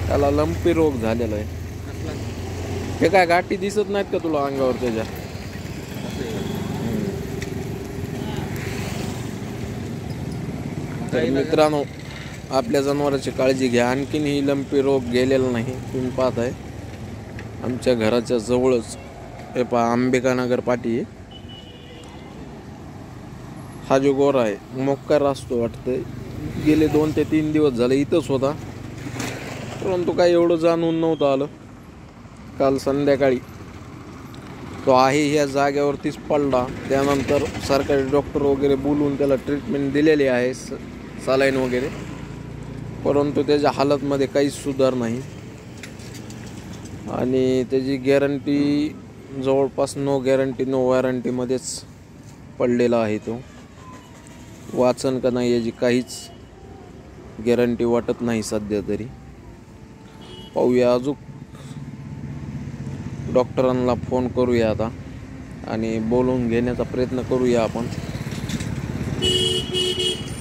त्याला लंपी रोग झालेला आहे. कसला? हे काय गाठी दिसत नाहीत का तुला अंगावर त्याच्या? तर मित्रांनो, आपल्या जनावरांची काळजी घ्या. आणखीन ही लंपी रोग गेलेला नाही. तुम्ही पाहताय आमच्या घराच्या जवळच हे पहा अंबिकानगर पाटी आहे. हा जो गोरा आहे मोक्कार असतो वाटतंय, गेले 2 ते 3 दिवस झाले इथंच होता, परंतु काय एवढं जाणून नव्हतं आलं. काल संध्याकाळी तो आहे ह्या जागेवरतीच पडला. त्यानंतर सरकारी डॉक्टर वगैरे बोलवून त्याला ट्रीटमेंट दिलेली आहे, सलाईन वगैरे, परंतु त्याच्या हालतमध्ये काहीच सुधार नाही आणि त्याची गॅरंटी जवळपास नो गॅरंटी नो वॉरंटीमध्येच पडलेला आहे. तो वाचन का नाही याची काहीच गॅरंटी वाटत नाही सध्या तरी. पाहूया, अजून डॉक्टरांना फोन करूया आता आणि बोलवून घेण्याचा प्रयत्न करूया आपण.